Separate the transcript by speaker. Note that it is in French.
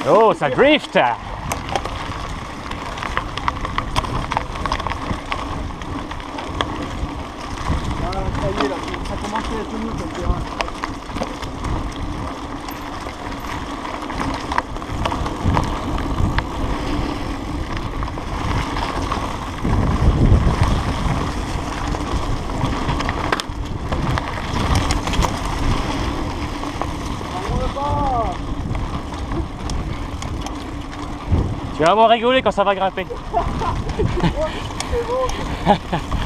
Speaker 1: Oh, ça drift!
Speaker 2: Ah, ça y est, là, ça commence à être mieux comme terrain.
Speaker 1: Tu vas vraiment rigoler quand ça va grimper.
Speaker 2: C'est bon.